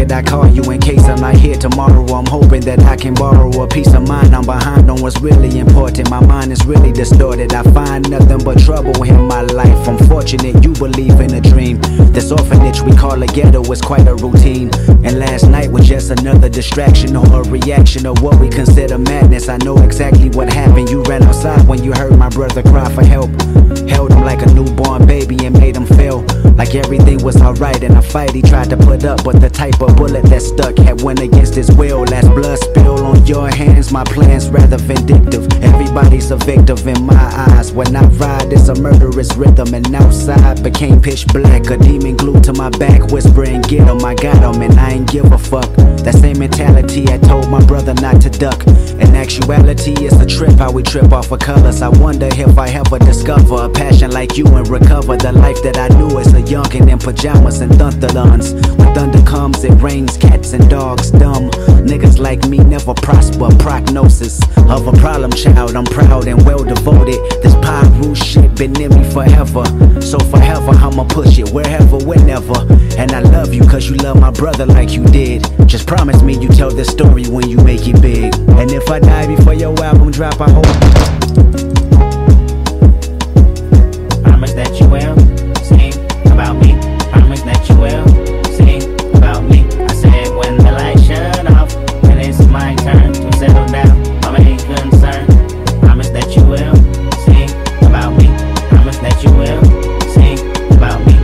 figured I'd call you in case I'm not here tomorrow. I'm hoping that I can borrow a peace of mind. I'm behind on what's really important. My mind is really distorted. I find nothing but trouble in my life. I'm fortunate you believe in a dream. This orphanage we call a ghetto is quite a routine. And last night was just another distraction or a reaction of what we consider madness. I know exactly what happened. You ran outside when you heard my brother cry for help. Held him like a newborn baby and made him feel like everything was alright in a fight he tried to put up. But the type of bullet that stuck had went against his will. Last blood spill on your hands, my plan's rather vindictive. Everybody's a victim in my eyes. When I ride, it's a murderous rhythm. And outside became pitch black, a demon glued to my back, whispering, get him, I got him, and I ain't give a fuck. That same mentality I told my brother not to duck. In actuality, it's a trip how we trip off of colors. I wonder if I ever discover a passion like you and recover the life that I knew as a youngin' in pajamas and thunderlons. When thunder comes, it rains cats and dogs dumb. Niggas like me never prosper. Prognosis of a problem child. I'm proud and well devoted. This Pyru shit been in me forever. So forever I'ma push it wherever, whenever. And I love you cause you love my brother like you did. Just promise me you tell this story when you make it big. And if I die before your album drop, I hope promise that you will sing about me. Promise that you will sing about me. I said when the lights shut off and it's my turn to settle down, my main concern. Promise that you will sing about me. Promise that you will sing about me.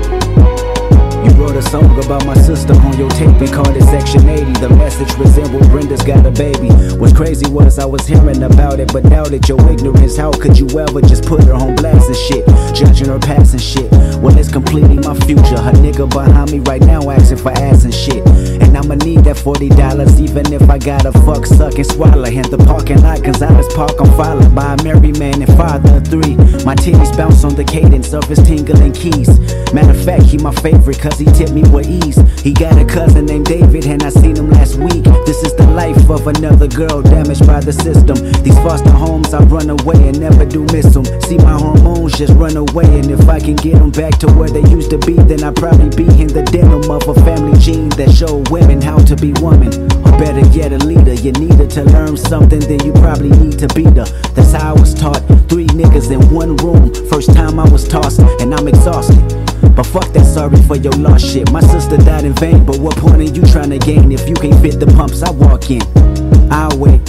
you wrote a song about my sister on your tape. We called it Section 80. The message resembled Brenda's got a baby. What's crazy was I was hearing about it but doubted your ignorance. How could you ever just put her on blast and shit, judging her past and shit? Well, it's completely my future. Her nigga behind me right now asking for ass and shit. And I'ma need that $40 even if I gotta fuck, suck, and swallow in the parking lot. Cause I was park, I'm followed by a married man and father of 3. My titties bounce on the cadence of his tingling keys. Matter of fact, he my favorite cause he tipped me with ease. He got a cousin named David and I seen him last week. This is the life of another girl damaged by the system. These foster homes, I run away and never do miss them. See my hormones just run away, and if I can get them back to where they used to be, then I'd probably be in the denim of a family gene that showed women how to be women. Or better yet, a leader. You needed to learn something, then you probably need to be her. That's how I was taught. 3 niggas in one room. First time I was tossed and I'm exhausted. But fuck that sorry for your lost shit. My sister died in vain, but what point are you trying to gain if you can't fit the pumps I walk in? I'll wait.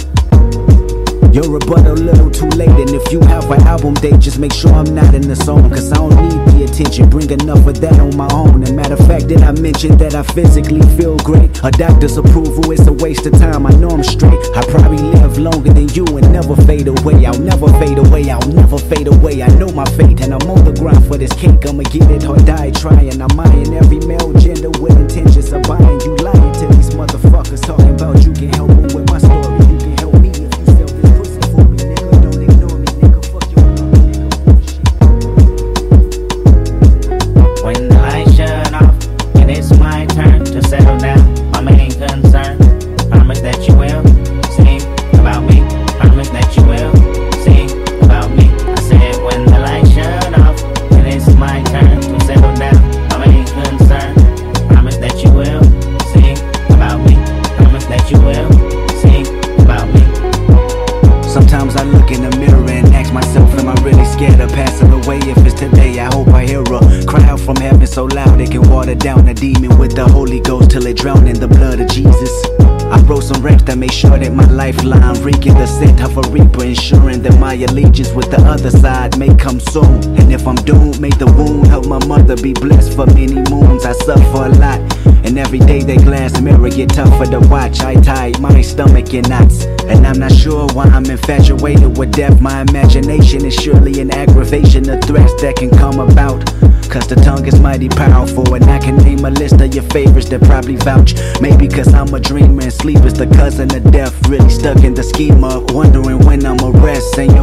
Your rebuttal a little too late, and if you have an album date, just make sure I'm not in the zone. Cause I don't need the attention, bring enough of that on my own. And matter of fact, did I mention that I physically feel great? A doctor's approval is a waste of time, I know I'm straight. I probably live longer than you and never fade away. I'll never fade away, I'll never fade away. I know my fate and I'm on the grind for this cake. I'ma get it or die trying. I'm eyeing every male gender with intentions of buying. You lying to these motherfuckers talking about you can help them with my story. You can help me if you sell this pussy for me, nigga. Don't ignore me, nigga. Fuck your love, nigga. When the lights shut off and it's my turn to settle down, my main concern. Promise that you will sing about me. Promise that you will sing about me. I said when the lights shut off and it's my turn to settle down, my main concern. Promise that you will sing about me. Promise that you will sing about me. Sometimes I look in the mirror and ask myself, am I really scared of passing away? If it's today, I hope I hear a cry out from heaven so loud it can water down a demon with the Holy Ghost till it drown in the blood of Jesus. I wrote some raps that make sure that my lifeline reeking the scent of a reaper, ensuring that my allegiance with the other side may come soon. And if I'm doomed, may the wound help my mother be blessed for many moons. I suffer a lot, and every day that glass mirror get tougher to watch. I tie my stomach in knots, and I'm not sure why I'm infatuated with death. My imagination is surely an aggravation of threats that can come about. Cause the tongue is mighty powerful, and I can name a list of your favorites that probably vouch. Maybe cause I'm a dreamer and sleep is the cousin of death. Really stuck in the schema, wondering when I'ma rest. And you're right,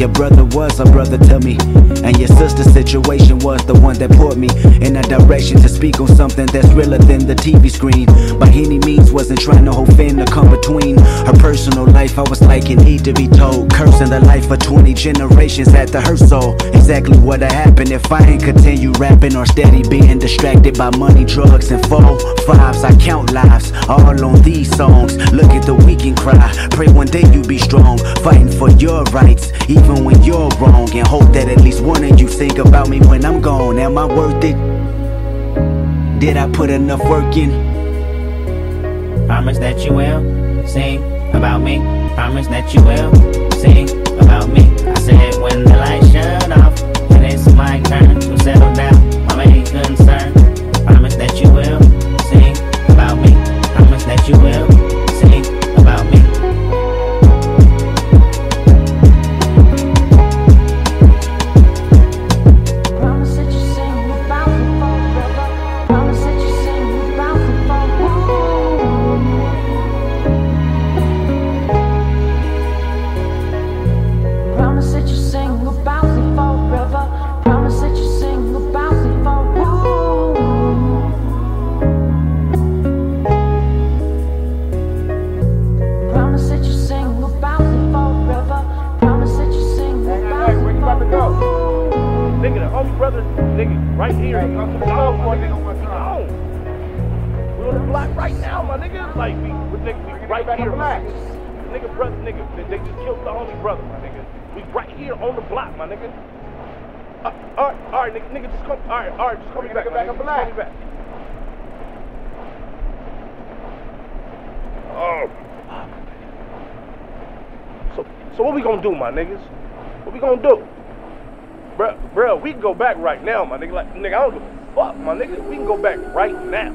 Your brother was a brother to me, and your sister's situation was the one that put me in a direction to speak on something that's realer than the TV screen. By any means, wasn't trying to hold fin to come between her personal life. I was like, you need to be told. Cursing the life of 20 generations had to hurt so. Exactly what'd happen if I ain't continue rapping or steady being distracted by money, drugs, and 4-5s. I count lives all on these songs. Look at the weak and cry. Pray one day you be strong, fighting for your rights, even when you're wrong, and hope that at least one of you think about me when I'm gone. Am I worth it? Did I put enough work in? Promise that you will sing about me. Promise that you will sing about me. I said when the lights shut off and it's my turn to settle down, my main concern. Promise that you will sing about me. Promise that you will sing about me. Nigga, the homie brother, nigga, right here. Hey, I'm we're on the block right now, my nigga. Like, we right here, my nigga. Nigga, brother, nigga, they just killed the homie brother, my nigga. We right here on the block, my nigga. Alright, nigga, just come. Alright, just call me back. Call me back. Oh. So what we gonna do, my niggas? What we gonna do? Bruh, we can go back right now, my nigga. Like, nigga, I don't give a fuck, my nigga. We can go back right now.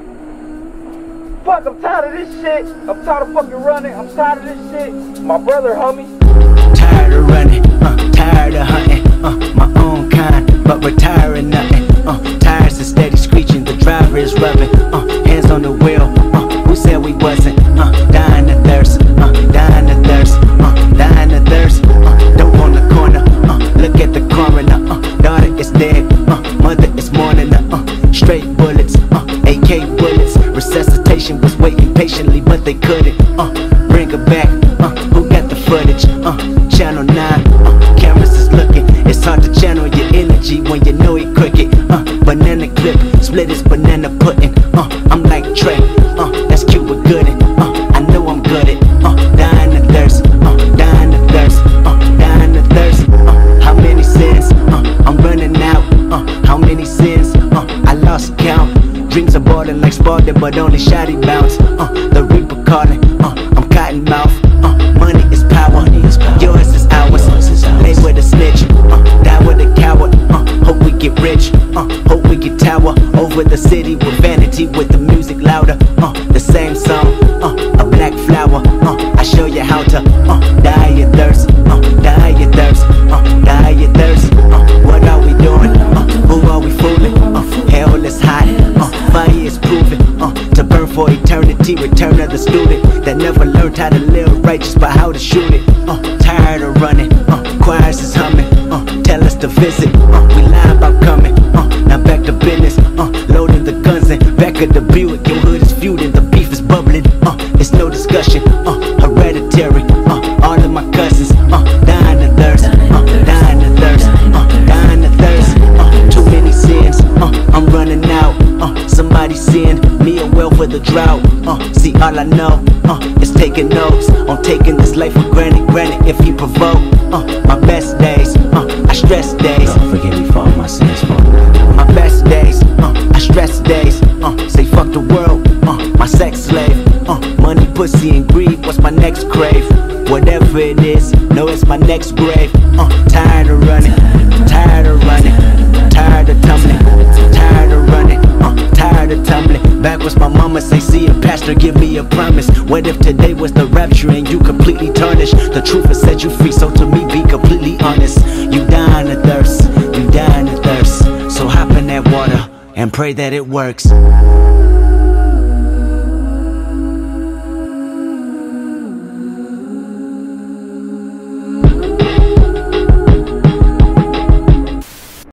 Fuck, I'm tired of this shit. I'm tired of fucking running. I'm tired of this shit. My brother, homie. Tired of running, tired of hunting, my own kind, but retiring nothing. Tires are steady screeching, the driver is rubbing, hands on the wheel. Who said we wasn't? Dying of thirst, dying of thirst, dying of thirst. Dope on the corner, look at the coroner. Daughter is dead, mother is mourning. Straight bullets, AK bullets. Resuscitation was waiting patiently, but they couldn't. Bring her back. Who got the footage? Channel 9. Cameras is looking. It's hard to channel your energy when you know it crooked. Banana clip, split his banana pudding. I'm like Trey. That's Cuba Gooding. I know I'm good at. Dying of thirst. Dying of thirst. Dying of thirst. How many sins? I'm running out. How many sins? I lost count. Dreams are boarding like Spalding, but only shoddy bounce. The Reaper calling. I'm cotton mouth. Money is power. Yours is ours. Lay with a snitch. Die with a coward. Hope we get rich. Hope we get tower over the city with vanity, with the music louder. The same song. A black flower. I show you how to die your thirst. Die your thirst. Die your thirst. What are we doing? Who are we fooling? Hell is hot. Fire is proven to burn for eternity. Return of the student that never learned how to live righteous, but how to shoot it. Tired of running, choirs is humming. Tell us to visit, we lie about coming. Now back to business, loading the guns and back of the Buick. Your hood is feuding, the beef is bubbling. It's no discussion, hereditary. All of my cousins, dying of thirst, dying of thirst, dying of thirst. Too many sins, I'm running out. Somebody send me a well for the drought. See, all I know is taking notes on taking this life for granted. Granted, if you provoke my best days, I stress days. Lord, forgive me for all my sins. My best days, I stress days. Say fuck the world, my sex slave. Money, pussy, and greed. What's my next crave? Whatever it is, know it's my next grave. Tired of running, tired of running, tired of tumbling, tired of running, tired of tumbling. Backwards, my mama say, see a pastor, give me a promise. What if today was the rapture and you completely tarnished? The truth has set you free, so to me, be completely honest. You dying of thirst, you dying of thirst. So hop in that water and pray that it works.